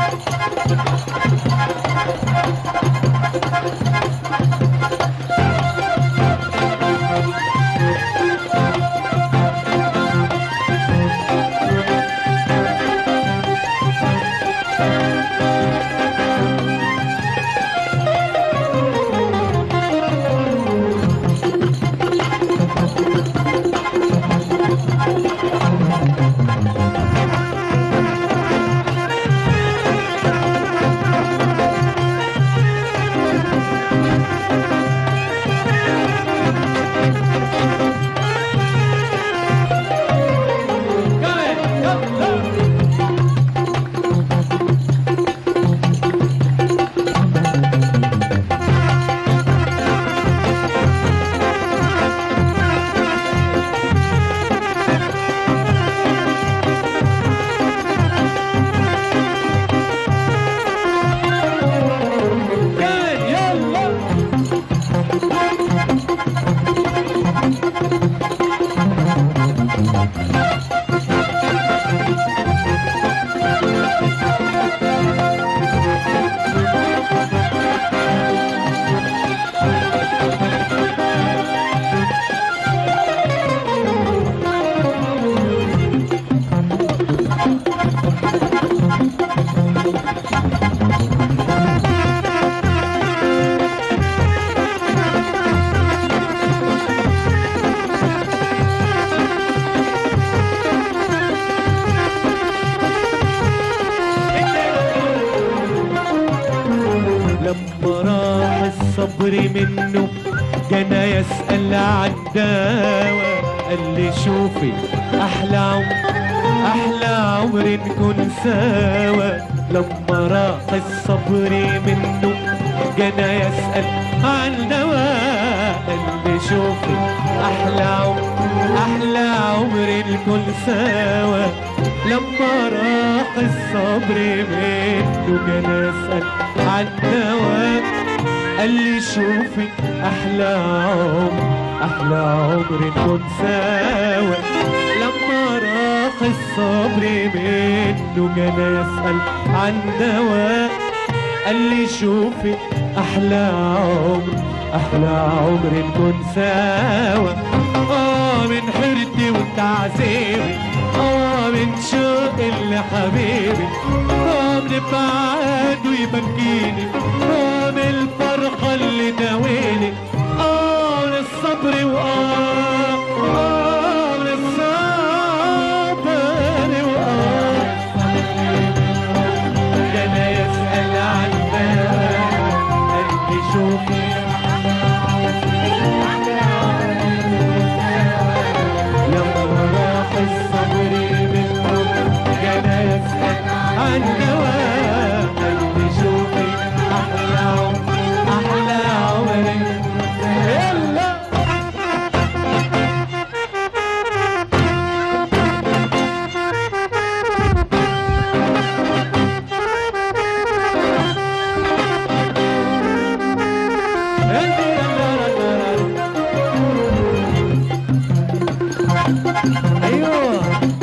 صبري منه جانا يسأل عن دواء، قال لي شوفي أحلى عمر نكون سوا. لما راح الصبر منه جانا يسأل عن دواء، قال لي شوفي أحلى عمر نكون سوا. لما راح الصبر منه جانا يسأل عن دواء، قال لي شوفي أحلى عمر نكون سوا. لما راح الصبر منه جانا يسأل عن دواء، قال لي شوفي أحلى عمر نكون سوا. من حيرتي وتعذيبي، من شوق لحبيبي، من بعد ويبكيني، من الفرحة اللي ناويني، من الصبر من الصبر جانا يسأل عن دواء، قال لي شوفي لما راح الصبر منه جانا يسأل عن دواء، قال لي شوفي أحلى عمر يلا. ايوه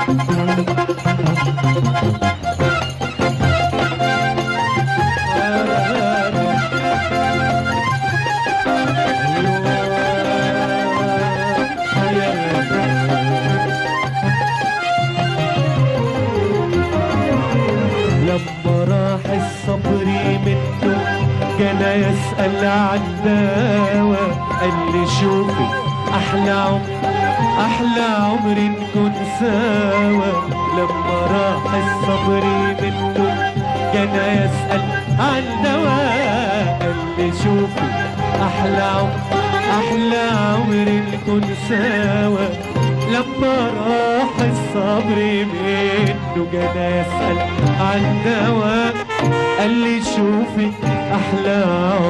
لما راح الصبر منه جانا يسأل عن دواء، قال لي شوفي أحلى عمر نكون سوا. لما راح الصبر منه جانا يسأل عن دواء، قال لي شوفي أحلى عمر نكون سوا. لما راح الصبر منه جانا يسأل عن دواء، قال لي شوفي أحلى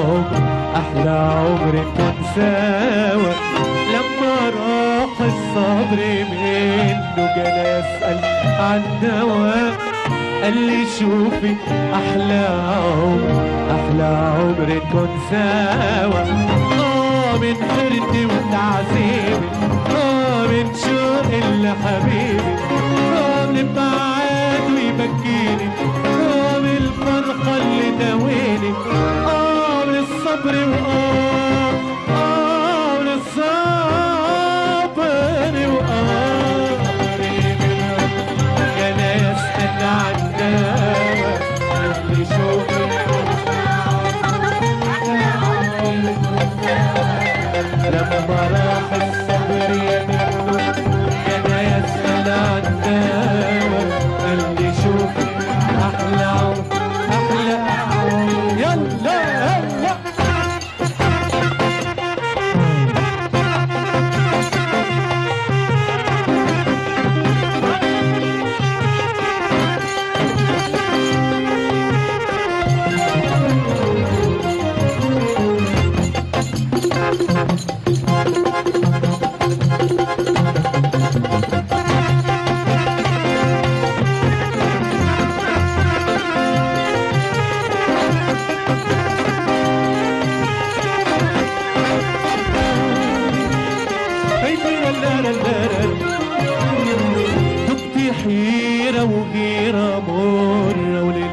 عمر نكون سوا. لما راح الصبر منه جانا يسأل عن دواء، قال لي شوفي أحلى عمر نكون سوا. من حيرتي وتعذيبي، من شوق لحبيبي، من بعد ويبكيني، من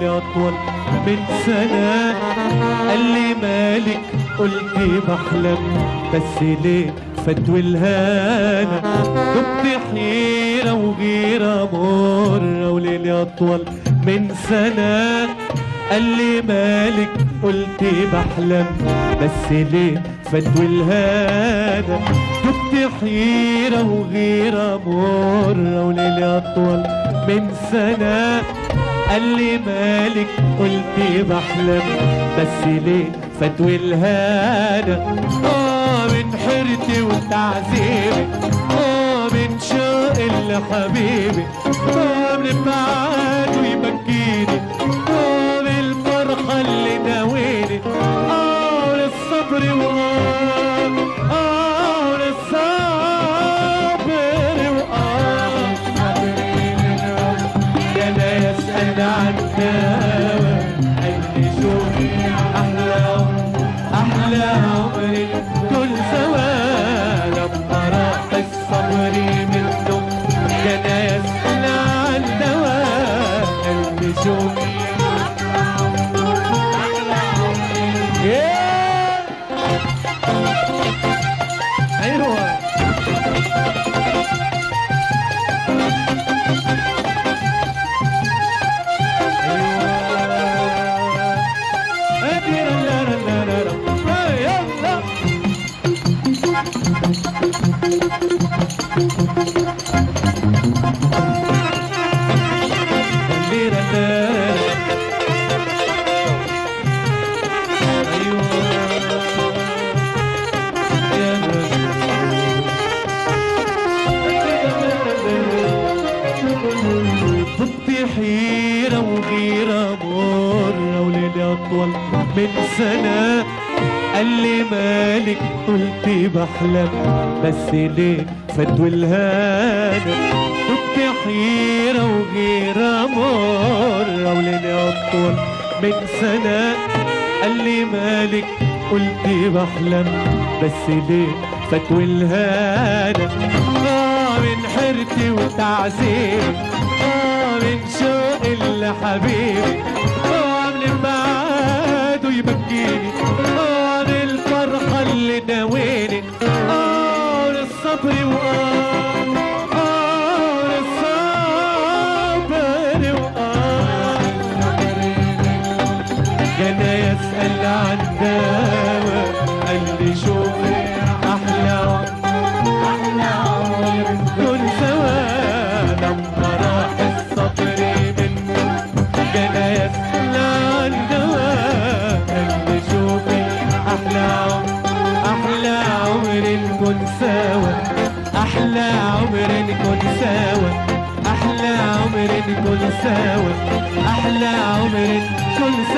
وليلي أطول من سنة. قال لي مالك قلت بحلم بس ليه فتوي الهنا. دبت حيرة وغيرة مرة وليلي أطول من سنة. قال لي مالك قلت بحلم بس ليه فتوي الهنا. دبت حيرة وغيرة مرة وليلي أطول من سنة. قال لي مالك قلت بحلم بس ليه فتوي الهنا. من حيرتي وتعذيبي من شوقي لحبيبي من بعده يبكيني بالفرحة اللي ناويني للصبر للصبر يا لا يسأل عن دواء عيني شوفي أحلى أحلى عمري كل سوا لما راح الصبر منه كان يسأل عن دواء اللي شوفي ايوه حيرة وغيرة مرة وليلي أطول من سنة. قال لي مالك قلت بحلم بس ليه فتوي الهنا. كنت حيرة وغيرة مرة وليلي أطول من سنة. قال لي مالك قلت بحلم بس ليه فتوي الهنا. من حيرتي وتعذيبي من شوقي لحبيبي من بعده يبكيني الفرحة اللي ناويني للصبر للصبر كان يسأل عن دواء قال لي شوفي أحلى أحلى عمر كل سوا لما راح الصبر منه كان يسأل عن دواء اللي شوفي أحلى أحلى عمر نكون سوا أحلى عمر نكون سوا أحلى عمر نكون سوا أحلى عمر نكون